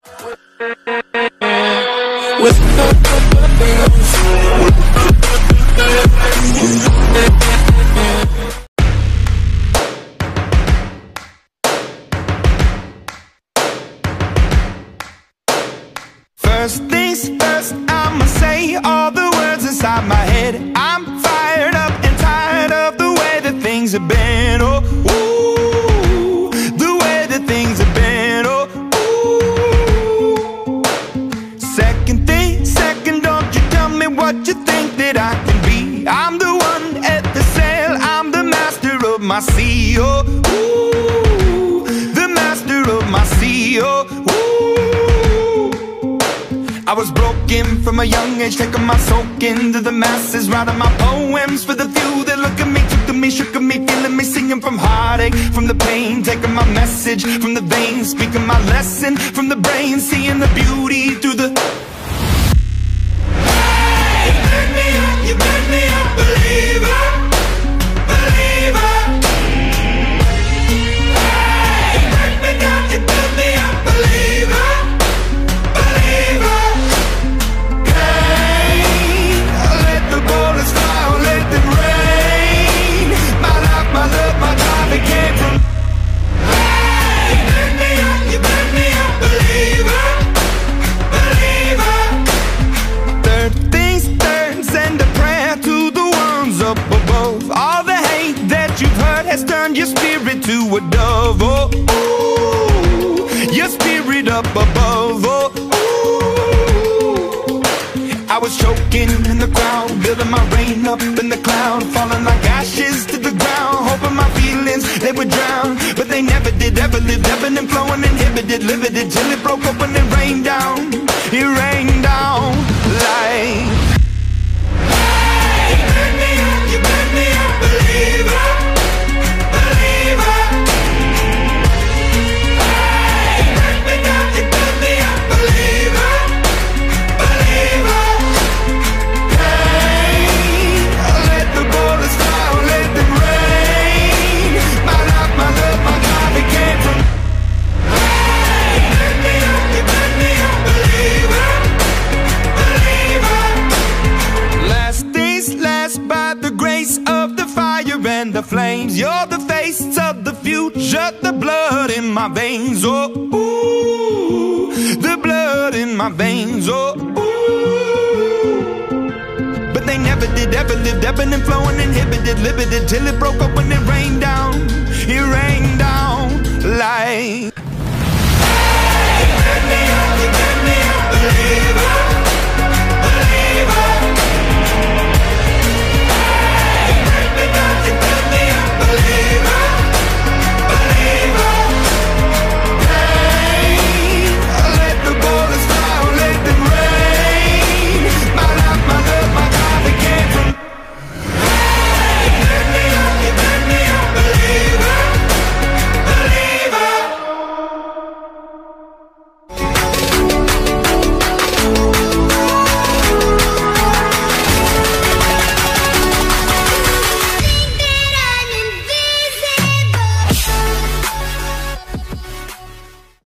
First things first, I'ma say all the words inside my head. I'm fired up and tired of the way that things have been. Oh, ooh, the way that things have been. Oh, ooh. Second thing, second, don't you tell me what you think that I can be. I'm the one at the sail, I'm the master of my sea. Oh, ooh, the master of my sea. Oh, ooh. I was broken from a young age, taking my soak into the masses, writing my poems for the few that look at me, took to me, shook at me, feeling me, singing from heartache, from the pain, taking my message from the veins, speaking my lesson from the brain, seeing the beauty through the... Hey, you make me a believer, believer. Hey, you break me down, you build me a believer. Your spirit to a dove, oh, ooh, your spirit up above, oh, ooh. I was choking in the crowd, building my rain up in the cloud, falling like ashes to the ground, hoping my feelings, they would drown, but they never did, ever lived, ebbing and flowing, inhibited, limited, till it broke up and it rained down like... Hey, you made me a believer. And the flames, you're the face of the future, the blood in my veins, oh, ooh, the blood in my veins, oh, ooh. But they never did, ever lived, ebbing and flowing, inhibited, limited, till it broke up when it rained down like...